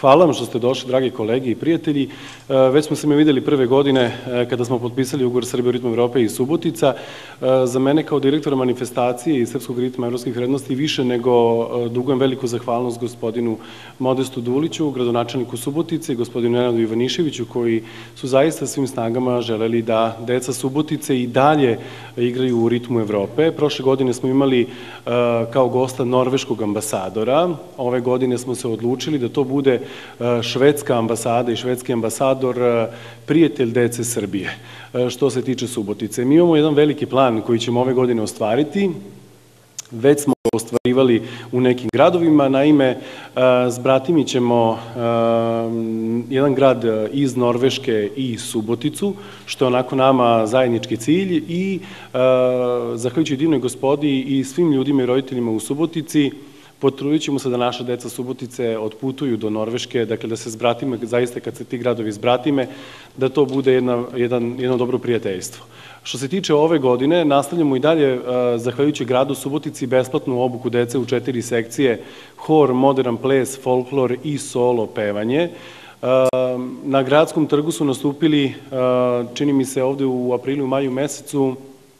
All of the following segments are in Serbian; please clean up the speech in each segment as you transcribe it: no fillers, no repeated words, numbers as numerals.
Hvala vam što ste došli, dragi kolegi i prijatelji. Već smo se mi videli prve godine kada smo potpisali ugovor Srbije u ritmu Evrope i Subotica. Za mene kao direktora manifestacije i Srpskog ritma evropskih vrednosti više nego dugujem veliku zahvalnost gospodinu Modestu Duliću, gradonačelniku Subotice, i gospodinu Nenadu Ivaniševiću, koji su zaista svim snagama želeli da deca Subotice i dalje igraju u ritmu Evrope. Prošle godine smo imali kao gosta norveškog ambasadora. Ove godine smo se odlučili da to bude švedska ambasada i švedski ambasador, prijatelj dece Srbije, što se tiče Subotice. Mi imamo jedan veliki plan koji ćemo ove godine ostvariti. Već smo ga ostvarivali u nekim gradovima. Naime, zbratimi ćemo jedan grad iz Norveške i Suboticu, što je onako nama zajednički cilj, i zahvaljujući divnoj gospodi i svim ljudima i roditeljima u Subotici, potrudit ćemo se da naša deca Subotice otputuju do Norveške, dakle da se zbratime, zaista kad se ti gradovi zbratime, da to bude jedno dobro prijateljstvo. Što se tiče ove godine, nastavljamo i dalje, zahvaljujući gradu Subotici, besplatnu obuku dece u 4 sekcije: hor, modern ples, folklor i solo pevanje. Na gradskom trgu su nastupili, čini mi se ovde u aprilu i maju mesecu,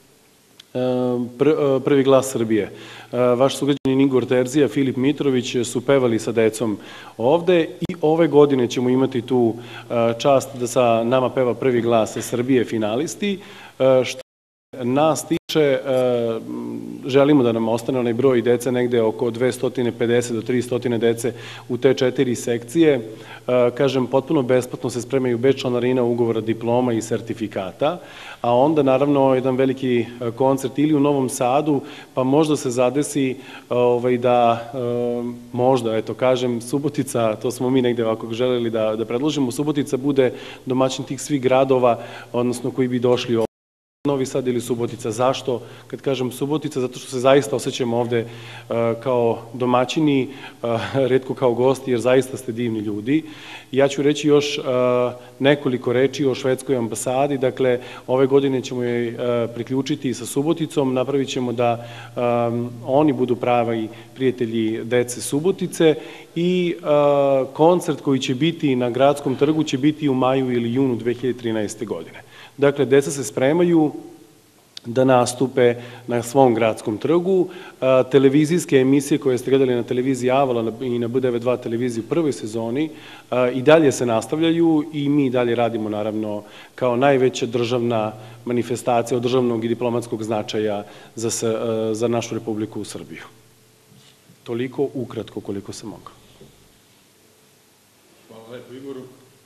Prvi glas Srbije. Vaš sugrađanin Igor Terzija, Filip Mitrović su pevali sa decom ovde, i ove godine ćemo imati tu čast da sa nama peva Prvi glas Srbije finalisti. Što nas tiče, želimo da nam ostane onaj broj dece, negde oko 250 do 300 dece u te 4 sekcije. Kažem, potpuno besplatno se spremaju bez članarina, ugovora, diploma i sertifikata, a onda naravno jedan veliki koncert ili u Novom Sadu, pa možda se zadesi da možda, eto kažem, Subotica, to smo mi negde ovako želeli da predložimo, Subotica bude domaćin tih svih gradova, odnosno koji bi došli ovde. Novi Sad ili Subotica. Zašto? Kad kažem Subotica, zato što se zaista osjećamo ovde kao domaćini, retko kao gosti, jer zaista ste divni ljudi. Ja ću reći još nekoliko reči o švedskoj ambasadi. Dakle, ove godine ćemo je priključiti sa Suboticom, napravit ćemo da oni budu pravi prijatelji dece Subotice, i koncert koji će biti na gradskom trgu će biti u maju ili junu 2013. godine. Dakle, deca se spremaju da nastupe na svom gradskom trgu. Televizijske emisije koje ste gledali na televiziji Avala i na B92 televiziji u prvoj sezoni i dalje se nastavljaju, i mi dalje radimo, naravno, kao najveća državna manifestacija od državnog i diplomatskog značaja za našu Republiku Srbiju. Toliko ukratko koliko se moglo. Hvala lepo, Igoru.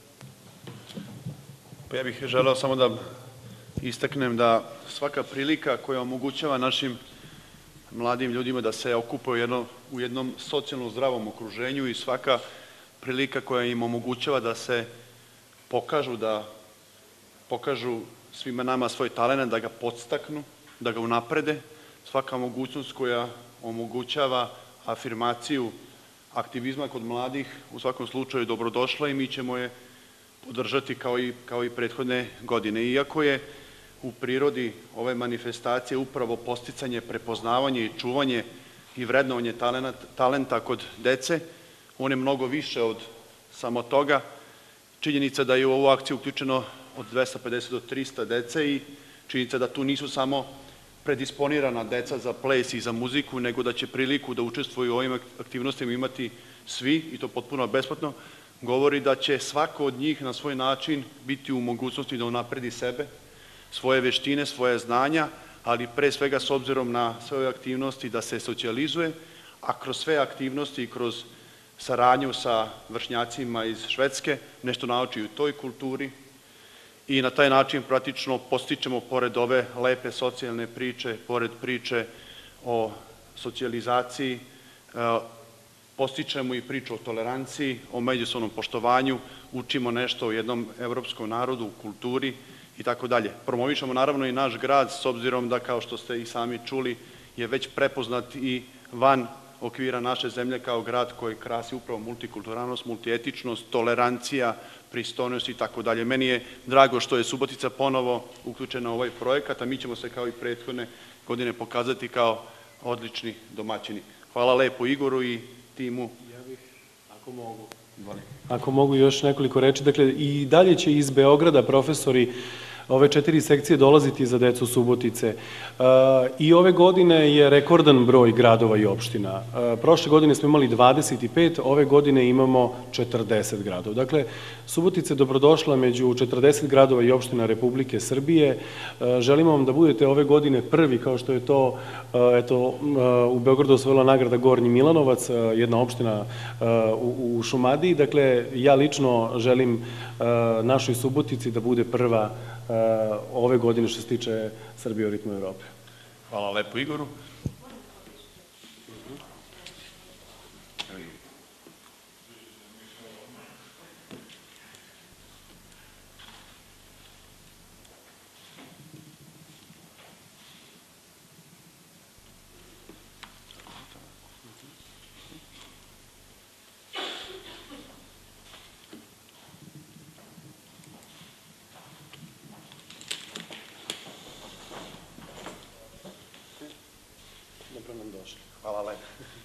Pa ja bih želeo samo da istaknem da svaka prilika koja omogućava našim mladim ljudima da se okupaju u jednom socijalno zdravom okruženju, i svaka prilika koja im omogućava da se pokažu, da pokažu svima nama svoj talent, da ga podstaknu, da ga unaprede, svaka mogućnost koja omogućava afirmaciju aktivizma kod mladih, u svakom slučaju dobrodošla, i mi ćemo je podržati kao i prethodne godine. Iako je u prirodi ove manifestacije upravo podsticanje, prepoznavanje i čuvanje i vrednovanje talenta kod dece, on je mnogo više od samo toga. Činjenica da je u ovu akciju uključeno od 250 do 300 dece, i činjenica da tu nisu samo predisponirana deca za ples i za muziku, nego da će priliku da učestvuju u ovim aktivnostima imati svi, i to potpuno besplatno, govori da će svako od njih na svoj način biti u mogućnosti da unapredi sebe, svoje veštine, svoje znanja, ali pre svega s obzirom na sve ove aktivnosti da se socijalizuje, a kroz sve aktivnosti i kroz saradnju sa vršnjacima iz Švedske nešto nauči u toj kulturi, i na taj način praktično postičemo, pored ove lepe socijalne priče, pored priče o socijalizaciji, postičemo i priču o toleranciji, o međusobnom poštovanju, učimo nešto o jednom evropskom narodu, u kulturi i tako dalje. Promovišemo naravno i naš grad, s obzirom da, kao što ste i sami čuli, je već prepoznat i van okvira naše zemlje kao grad koji krasi upravo multikulturalnost, multietičnost, tolerancija, pristojnost i tako dalje. Meni je drago što je Subotica ponovo uključena u ovaj projekat, a mi ćemo se kao i prethodne godine pokazati kao odlični domaćini. Hvala lepo Igoru i timu. Ja bih, ako mogu, Ako mogu još nekoliko reči, dakle i dalje će iz Beograda profesori ove 4 sekcije dolaziti za decu Subotice. I ove godine je rekordan broj gradova i opština. Prošle godine smo imali 25, ove godine imamo 40 gradova. Dakle, Subotica je dobrodošla među 40 gradova i opština Republike Srbije. Želimo vam da budete ove godine prvi, kao što je to u Beogradu osvojila nagrada Gornji Milanovac, jedna opština u Šumadiji. Dakle, ja lično želim našoj Subotici da bude prva ove godine što se tiče Srbije u ritmu Evrope. Hvala lepo Igoru. Hvala lepo.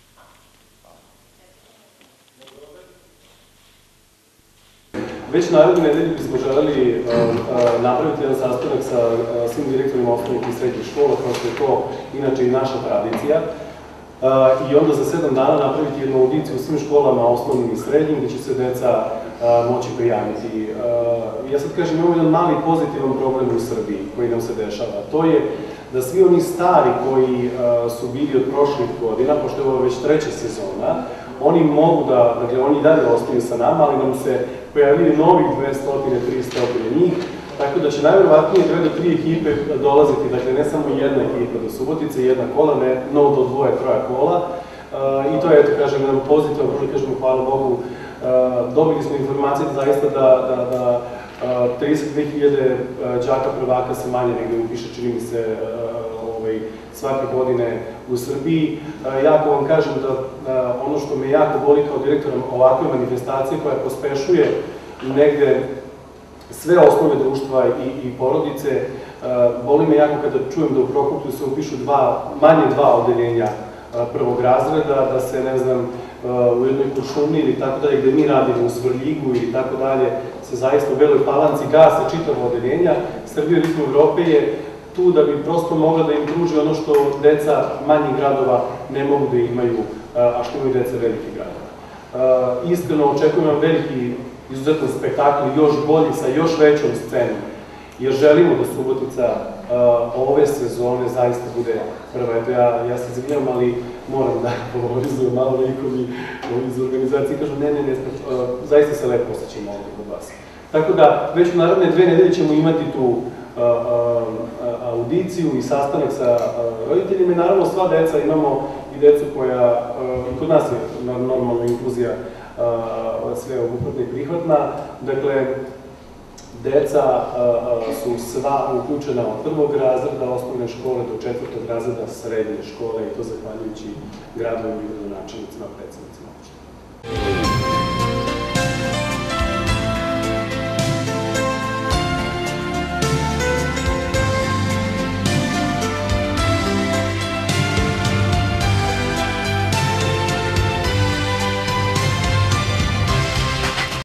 Već naredne nedelje bismo želeli napraviti jedan sastanak sa svim direktorima osnovnih i srednjih škola, kao što je to inače i naša tradicija, i onda za 7 dana napraviti jednu audiciju u svim školama osnovnim i srednjim, gde će se deca moći prijaviti. Ja sad kažem, imamo jedan mali pozitivan problem u Srbiji koji nam se dešava. To je da svi oni stari koji su bili od prošlih godina, pošto je ovo već 3. sezona, oni mogu da, dakle, oni dalje ostaju sa nama, ali nam se pojavljaju novih 200-300 njih, tako da će najverovatnije 2 do 3 ekipe dolaziti, dakle, ne samo jedna ekipa do Subotice, jedna kola, no do 2-3 kola, i to je, eto, kažem, jedan pozitivan, možda kažemo, hvala Bogu, dobili smo informacije zaista da 32.000 đaka prvaka se manje negde upiše, čini mi se, svake godine u Srbiji. Jako vam kažem da ono što me jako boli kao direktorom ovakve manifestacije koja pospešuje negde sve osnove društva i porodice, boli me jako kada čujem da u Prokuplju se upišu manje 2 odeljenja prvog razreda, da se, ne znam, u jednoj Kuršumliji ili tako dalje, gde mi radimo u Svrljigu ili tako dalje, se zaista u Beloj Palanci gase čitava odeljenja. Srbija u ritmu Evrope je tu da bi prosto mogla da im pruži ono što deca manjih gradova ne mogu da imaju, a što imaju deca velikih gradova. Iskreno očekujem vam veliki, izuzetan spektakl, još bolji, sa još većom scenom, jer želimo da Subotica ove sezone zaista bude prva. Eto, ja se izvinjam, ali moram da favorizujem malo likovi iz organizacije i kažem, ne, zaista se lepo osjećamo ovdje kod vas. Tako da, već u naredne 2 nedelje ćemo imati tu audiciju i sastanak sa roditeljima i naravno sva deca, imamo i decu koja, kod nas je normalno inkluzija sve obuhvatna i prihvatna, dakle, deca su sva uključena od 1. razreda osnovne škole do 4. razreda srednje škole i to zahvaljujući gradovima i gradonačelnicima, predsednicima opština.